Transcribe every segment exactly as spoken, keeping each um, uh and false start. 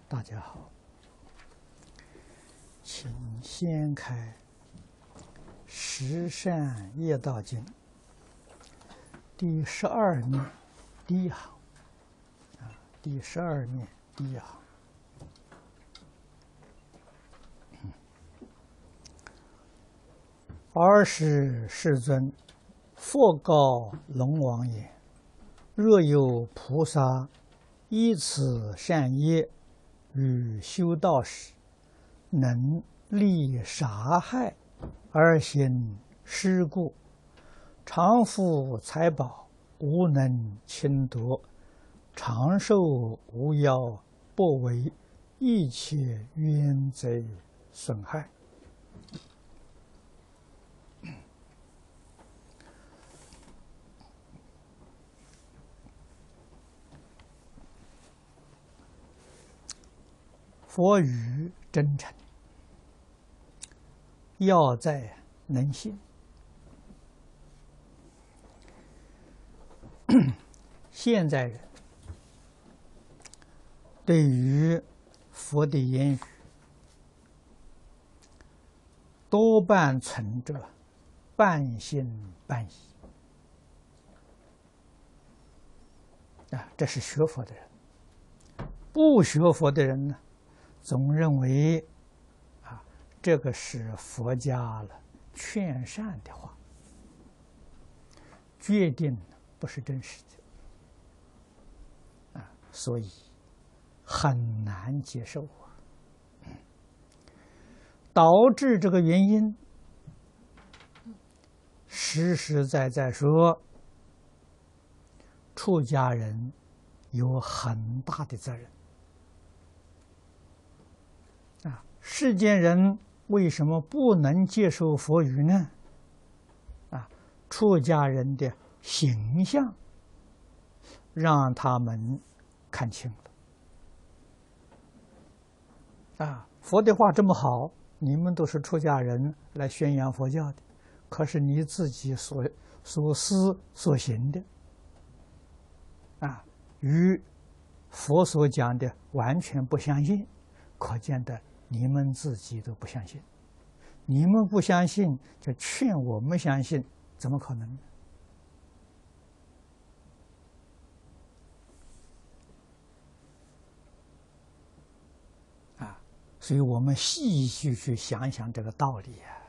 大家好，请先开《十善业道经》第十二面第一行啊，第十二面第一行。尔时世尊，复告龙王言：若有菩萨依此善业与修道时，能立杀害而行施故，常富财宝，无能侵夺，长寿无夭，不为一切冤贼损害。佛语真诚，要在能信。现在人对于佛的言语，多半存着半信半疑啊，这是学佛的人。不学佛的人呢，总认为啊，这个是佛家了劝善的话，决定不是真实的啊，所以很难接受啊。导致这个原因，实实在在说，出家人有很大的责任。啊，世间人为什么不能接受佛语呢？啊，出家人的形象让他们看清了。啊，佛的话这么好，你们都是出家人来宣扬佛教的，可是你自己所所思所行的，啊，与佛所讲的完全不相信，可见的你们自己都不相信，你们不相信，就劝我们相信，怎么可能呢？啊，所以我们细细去想想这个道理啊。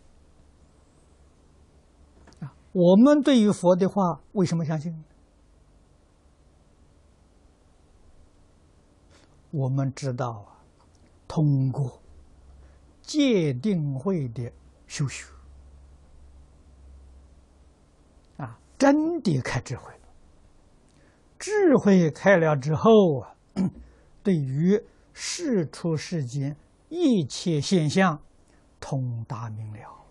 啊，我们对于佛的话为什么相信？我们知道啊，通过戒定慧的修学啊，真的开智慧了。智慧开了之后啊，对于世出世间一切现象通达明了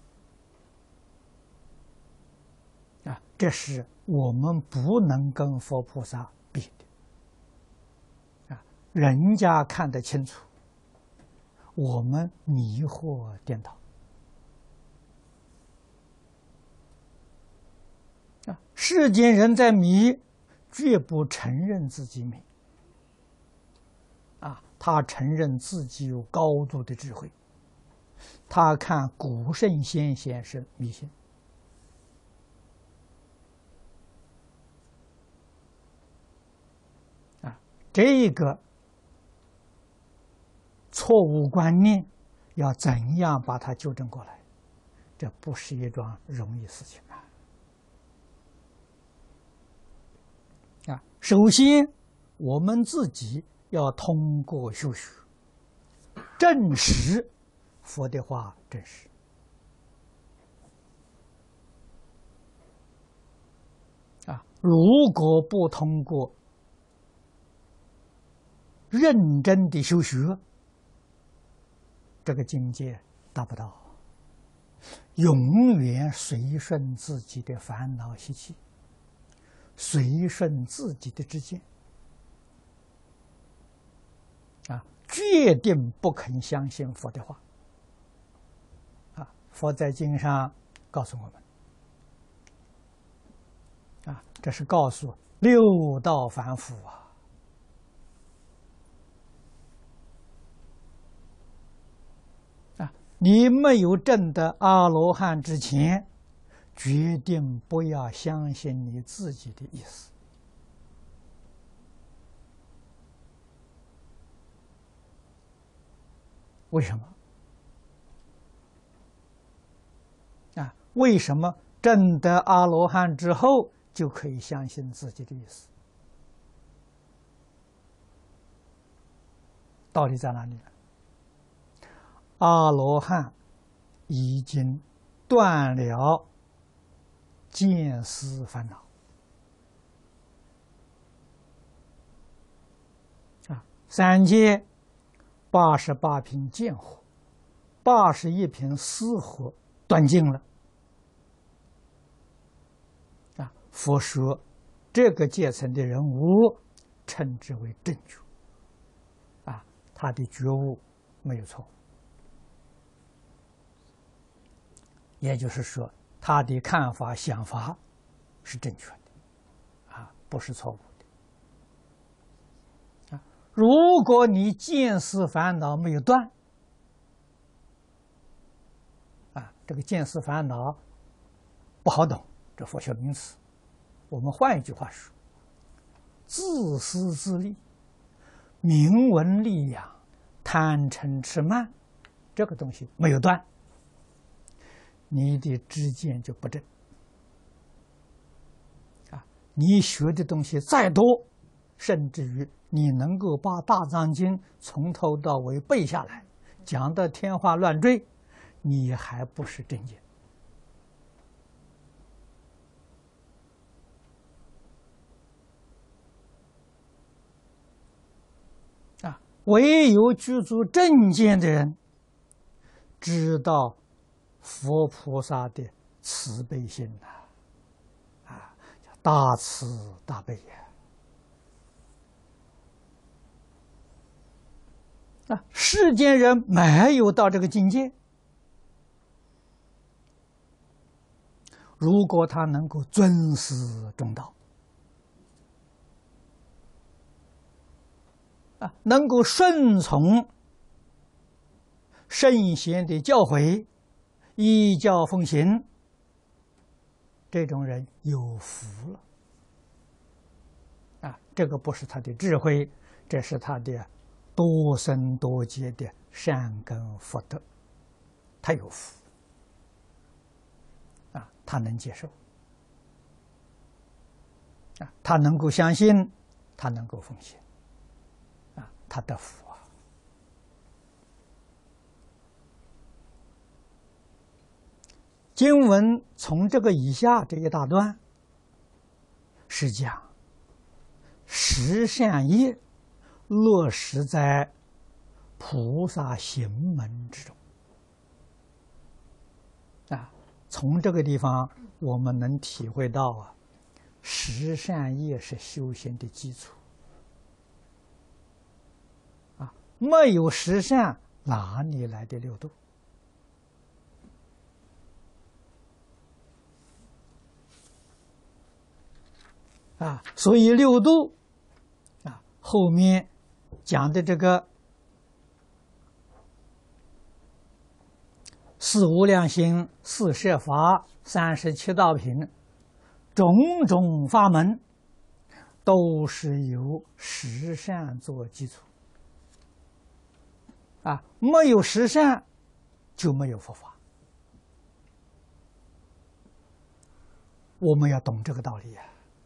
啊，这是我们不能跟佛菩萨比的啊，人家看得清楚，我们迷惑颠倒啊！世间人在迷，绝不承认自己迷啊！他承认自己有高度的智慧，他看古圣先贤是迷信啊！这个错误观念要怎样把它纠正过来？这不是一桩容易事情啊！啊，首先我们自己要通过修学，证实佛的话真实啊！如果不通过认真的修学，这个境界达不到，永远随顺自己的烦恼习气，随顺自己的知见啊，决定不肯相信佛的话啊！佛在经上告诉我们啊，这是告诉六道凡夫啊， 你没有证得阿罗汉之前，决定不要相信你自己的意思。为什么？啊，为什么证得阿罗汉之后就可以相信自己的意思？道理在哪里呢？阿罗汉已经断了见思烦恼啊，三界八十八品见火，八十一品思火断尽了啊。佛说这个阶层的人物称之为正觉啊，他的觉悟没有错。也就是说，他的看法、想法是正确的，啊，不是错误的。啊，如果你见思烦恼没有断，啊，这个见思烦恼不好懂，这佛学名词。我们换一句话说，自私自利、名闻利养、贪嗔痴慢，这个东西没有断。你的知见就不正啊！你学的东西再多，甚至于你能够把《大藏经》从头到尾背下来，讲得天花乱坠，你还不是正见啊！唯有具足正见的人，知道佛菩萨的慈悲心呐，啊，叫大慈大悲呀！啊，世间人没有到这个境界，如果他能够尊师重道，啊，能够顺从圣贤的教诲，依教奉行，这种人有福了啊！这个不是他的智慧，这是他的多生多劫的善根福德，他有福啊，他能接受啊，他能够相信，他能够奉行啊，他得福啊！经文从这个以下这一大段，是讲十善业落实在菩萨行门之中啊。从这个地方，我们能体会到啊，十善业是修行的基础啊。没有十善，哪里来的六度？啊，所以六度啊，后面讲的这个四无量心、四摄法、三十七道品，种种法门，都是由十善做基础。啊，没有十善，就没有佛法。我们要懂这个道理呀。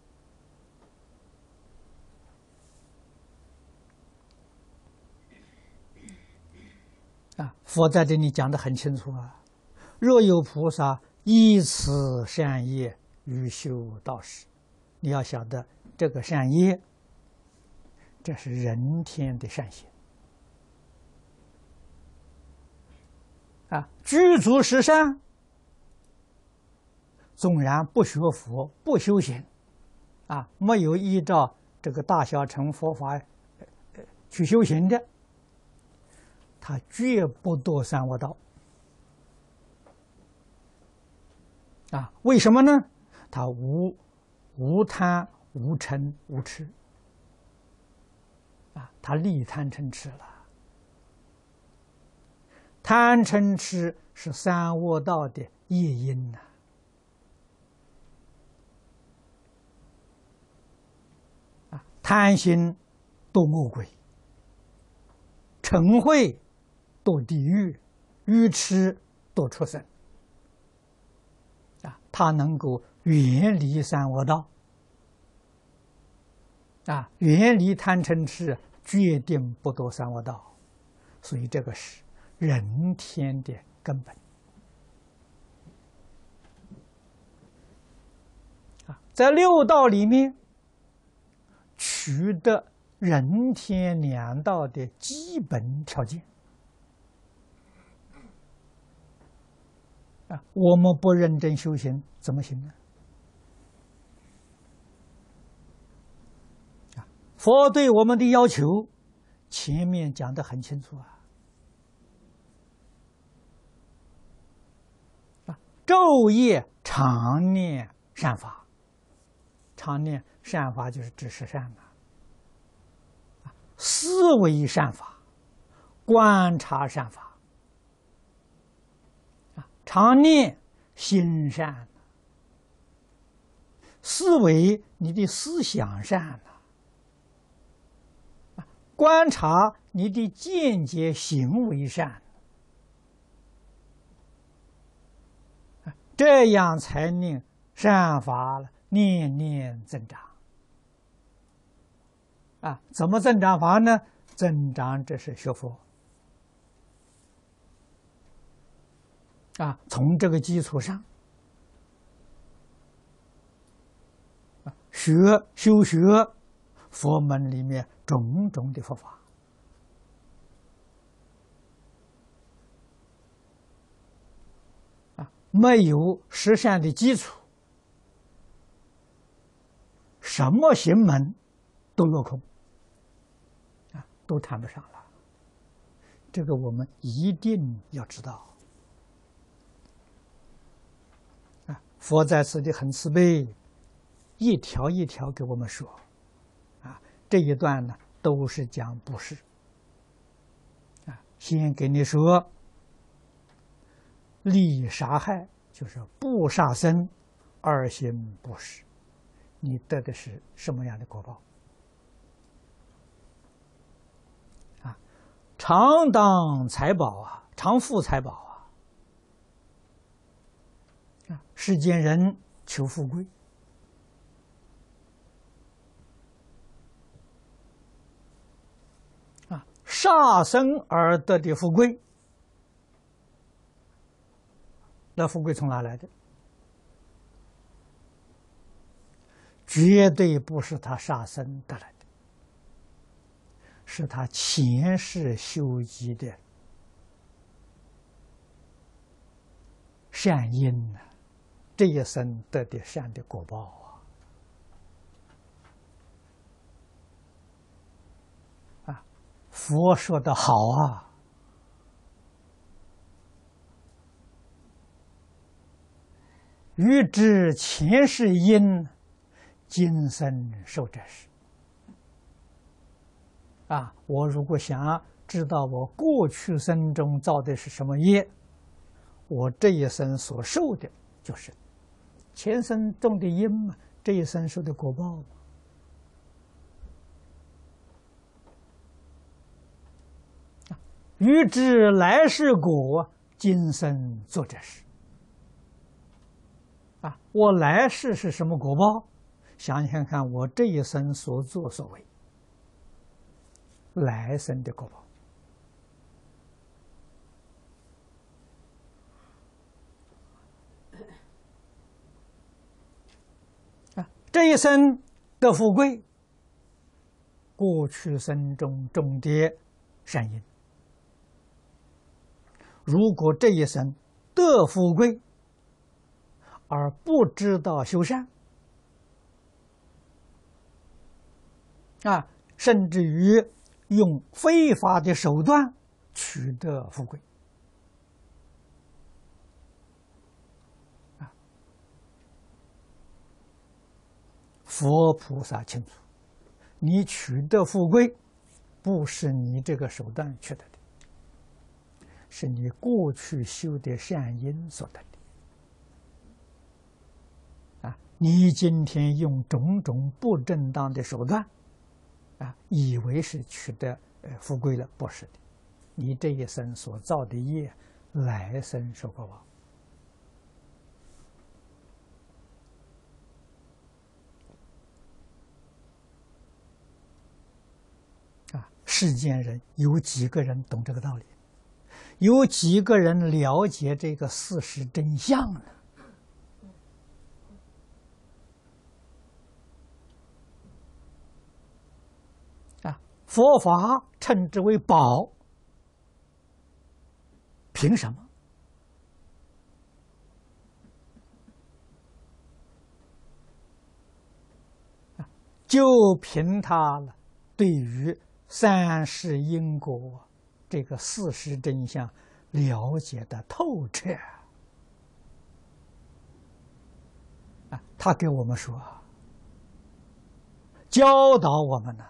啊，佛在这里讲得很清楚啊。若有菩萨依此善业于修道时，你要晓得这个善业，这是人天的善行啊。具足十善，纵然不学佛、不修行，啊，没有依照这个大小乘佛法去修行的，他绝不堕三恶道啊！为什么呢？他无无贪、无嗔、无痴啊，他利贪嗔痴了。 贪嗔痴是三恶道的业因呐、啊。贪心堕恶鬼，嗔恚堕地狱，愚痴堕畜生。啊，他能够远离三恶道，啊，远离贪嗔痴，决定不堕三恶道。所以这个是人天的根本。啊，在六道里面，取得人天两道的基本条件。啊，我们不认真修行，怎么行呢？啊，佛对我们的要求，前面讲得很清楚啊。啊，昼夜常念善法，常念善法就是指示善嘛。啊，思维善法，观察善法。常念心善，思维你的思想善呐，观察你的见解行为善，这样才令善法念念增长。啊，怎么增长法呢？增长这是学佛。啊，从这个基础上，学修学佛门里面种种的佛法，啊，没有实善的基础，什么行门都落空，啊，都谈不上了。这个我们一定要知道。佛在此地很慈悲，一条一条给我们说，啊，这一段呢都是讲布施，啊，先给你说，利杀害就是不杀生，而行布施，你得的是什么样的果报？啊，常当财宝啊，常富财宝啊。世间人求富贵，啊，杀生而得的富贵，那富贵从哪来的？绝对不是他杀生得来的，是他前世修积的善因呢。这一生得的善的果报啊！啊，佛说的好啊，欲知前世因，今生受者是。啊，我如果想知道我过去生中造的是什么业，我这一生所受的就是前生种的因嘛，这一生受的果报嘛。欲知来世果，今生做这事。啊，我来世是什么果报？想想看，我这一生所作所为，来生的果报。这一生的富贵，过去生中种的善因。如果这一生得富贵，而不知道修善，啊，甚至于用非法的手段取得富贵，佛菩萨清楚，你取得富贵，不是你这个手段取得的， 是你过去修的善因所得的。啊，你今天用种种不正当的手段，啊，以为是取得呃富贵了，不是的。你这一生所造的业，来生受过报。啊，世间人有几个人懂这个道理？有几个人了解这个事实真相呢？啊，佛法称之为宝，凭什么？啊，就凭他了，对于三世因果这个事实真相了解的透彻啊！他给我们说，教导我们呢，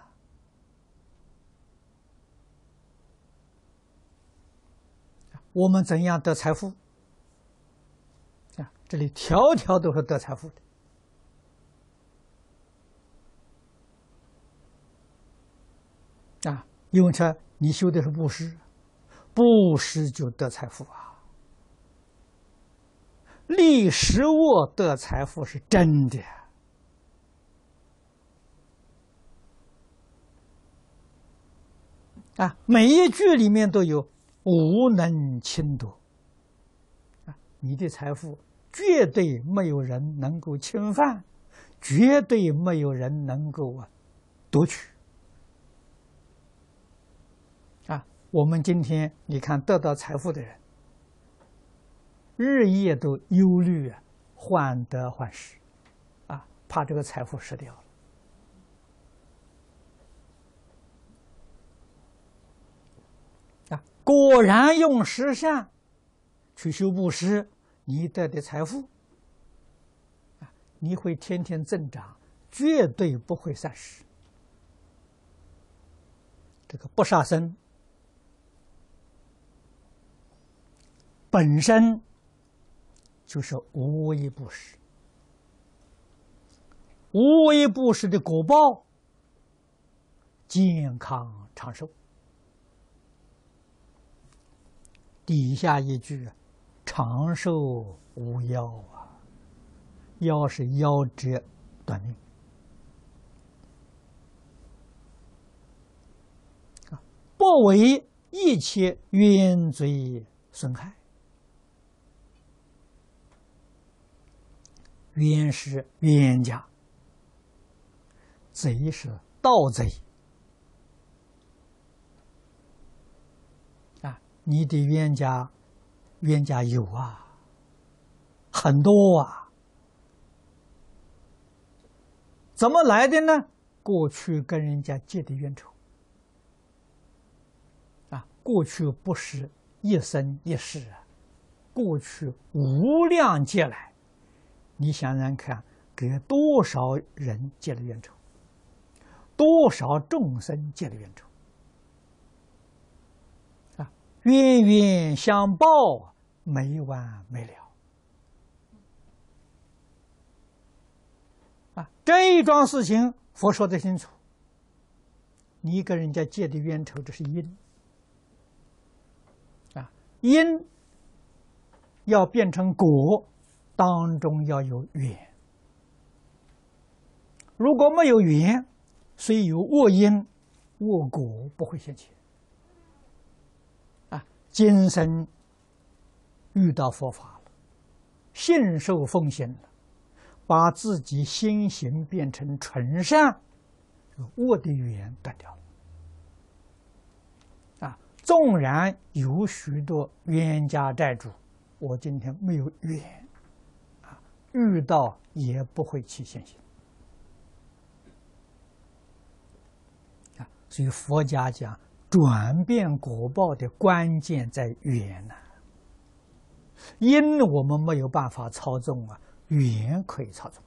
我们怎样得财富啊？这里条条都是得财富的。啊，因为这你修的是布施，布施就得财富啊。立实卧得财富是真的啊，每一句里面都有无能侵夺啊，你的财富绝对没有人能够侵犯，绝对没有人能够啊夺取。我们今天你看得到财富的人，日夜都忧虑啊，患得患失，啊，怕这个财富失掉了。啊，果然用十善去修布施，你得的财富，啊，你会天天增长，绝对不会散失。这个不杀生。本身就是无为布施，无为布施的果报，健康长寿。底下一句，长寿无夭啊，夭是夭折短命啊，不为一切冤罪损害。冤是冤家，贼是盗贼啊！你的冤家，冤家有啊，很多啊。怎么来的呢？过去跟人家结的冤仇啊，过去不是一生一世啊，过去无量劫来。你想想看，给多少人结了冤仇，多少众生结了冤仇啊！冤冤相报，没完没了啊！这一桩事情，佛说得清楚。你跟人家结的冤仇，这是因啊，因要变成果。当中要有缘，如果没有缘，虽有恶因，恶果不会现前。啊，今生遇到佛法了，信受奉行了，把自己心行变成纯善，恶的缘断掉了。啊，纵然有许多冤家债主，我今天没有缘。遇到也不会起现行啊，所以佛家讲转变果报的关键在缘呐、啊，因我们没有办法操纵啊，缘可以操纵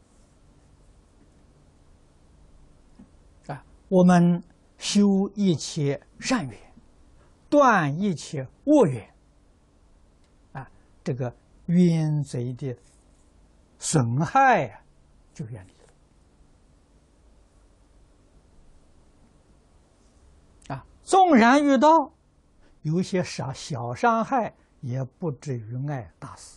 啊。我们修一切善缘，断一切恶缘， 这个冤贼的损害啊，就远离了。啊，纵然遇到有一些小小伤害，也不至于碍大死。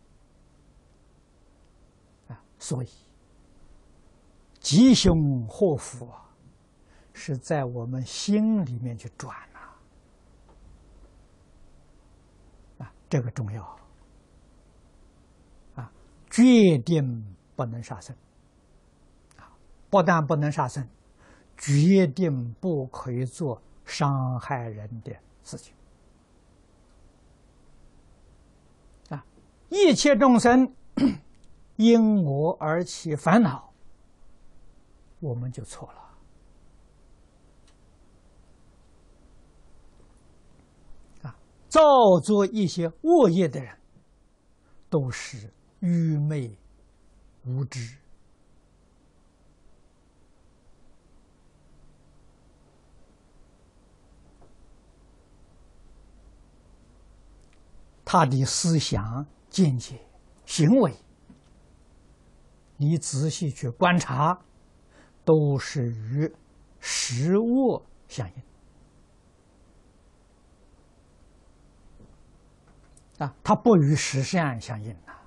啊，所以吉凶祸福啊，是在我们心里面去转呐。啊，这个重要。啊，决定不能杀生。啊，不但不能杀生，决定不可以做伤害人的事情。啊，一切众生因我而起烦恼，我们就错了。啊，造作一些恶业的人，都是愚昧无知。他的思想、见解、行为，你仔细去观察，都是与实恶相应。啊，它不与实善相应呐。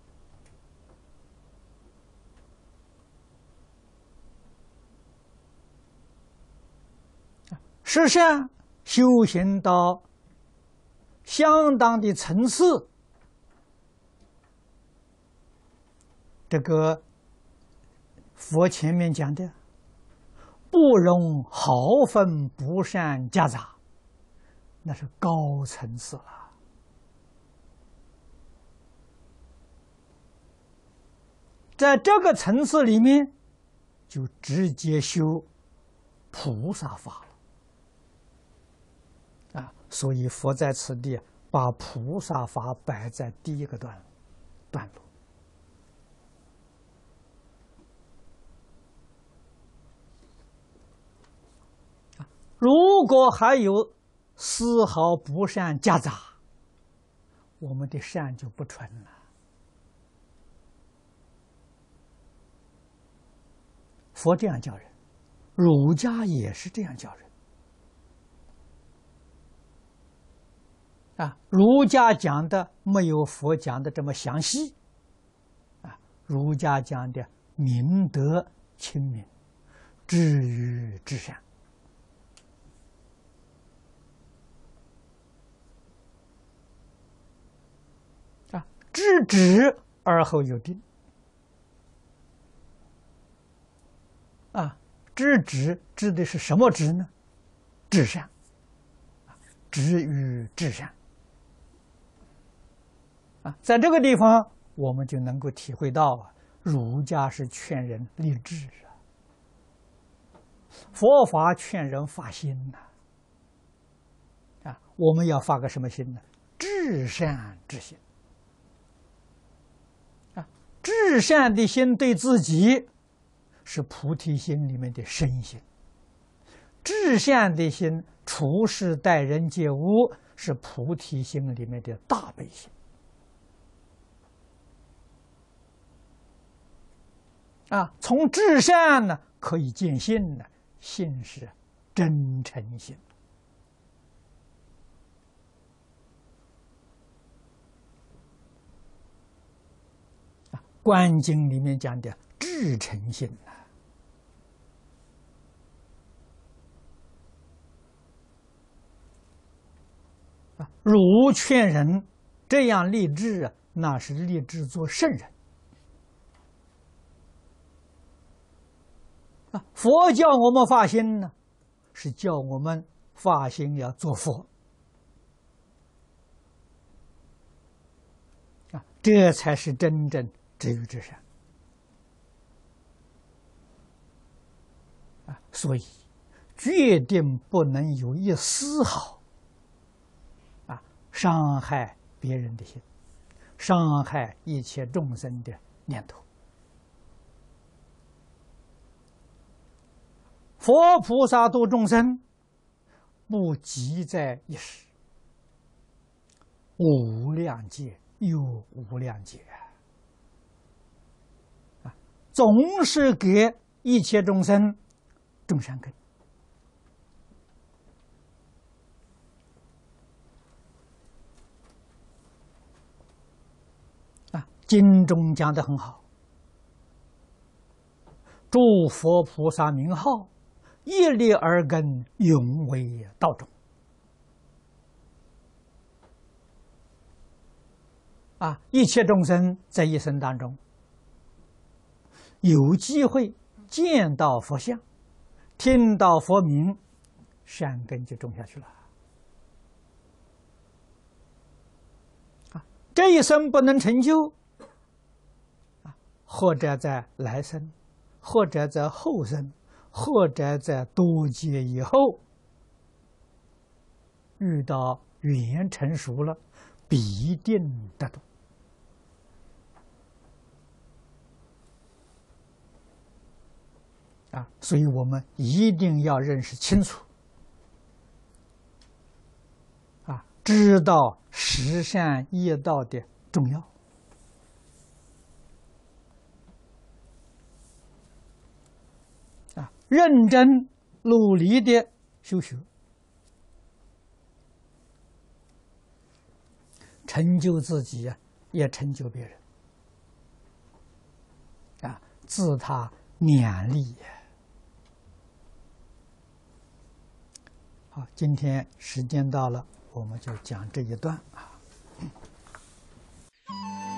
实善修行到相当的层次，这个佛前面讲的不容毫分不善夹杂，那是高层次了。在这个层次里面，就直接修菩萨法了。啊，所以佛在此地把菩萨法摆在第一个段段落。如果还有丝毫不善夹杂，我们的善就不纯了。佛这样教人，儒家也是这样教人。啊，儒家讲的没有佛讲的这么详细。啊，儒家讲的明德亲民，至于至善。啊，知止而后有定。啊，知止指的是什么止呢？至善。止于至善。啊，在这个地方我们就能够体会到啊，儒家是劝人立志啊，佛法劝人发心呐。啊，我们要发个什么心呢？至善之心。啊，至善的心对自己是菩提心里面的身心，至善的心处事待人接物是菩提心里面的大悲心。啊，从至善呢可以见性呢，性是真诚心。啊，《观经》里面讲的至诚心呐。啊，儒劝人这样立志啊，那是立志做圣人。啊，佛教我们发心呢，是叫我们发心要做佛。啊，这才是真正止于至善。啊，所以决定不能有一丝毫啊伤害别人的心，伤害一切众生的念头。佛菩萨度众生，不急在一时，无量劫有无量劫啊，总是给一切众生种善根啊。经中讲得很好，诸佛菩萨名号，一力而根，永为道种。啊，一切众生在一生当中，有机会见到佛像，听到佛名，善根就种下去了。啊，这一生不能成就，啊，或者在来生，或者在后生，或者在多劫以后，遇到缘成熟了，必定得度。啊，所以我们一定要认识清楚，啊，知道十善业道的重要，啊，认真努力的修学，成就自己啊，也成就别人，啊，自他勉励。好，今天时间到了，我们就讲这一段啊。